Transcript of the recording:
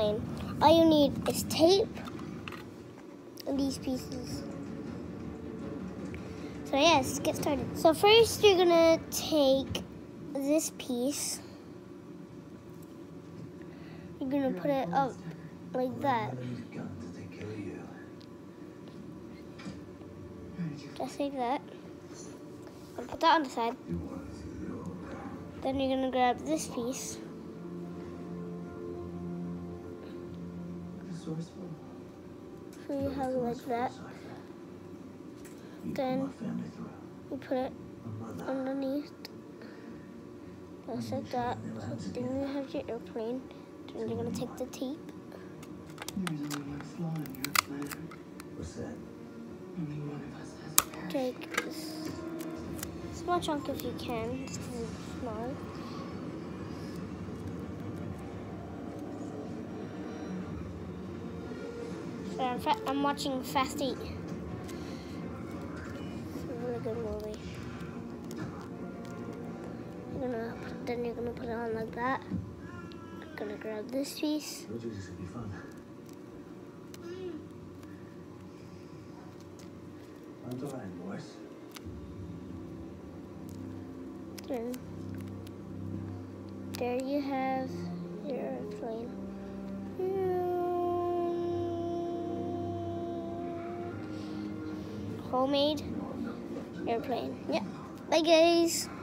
airplane. All you need is tape and these pieces. So yeah, let's get started. So first you're gonna take this piece. You're gonna put it up like that. Just like that. And put that on the side. Then you're gonna grab this piece. So you have it like that. Then you put it underneath. Just like that. Then you have your airplane. Then you're gonna take the tape. There's only one flaw in your plan. What's that? Only one of us has a parachute. Take this small chunk if you can. This is small. So I'm watching Fast 8. It's a really good movie. Then you're gonna put it on like that. I'm gonna grab this piece. Told you this would be fun. On the line, boys. Then there you have your airplane. Homemade airplane. Yeah. Bye guys.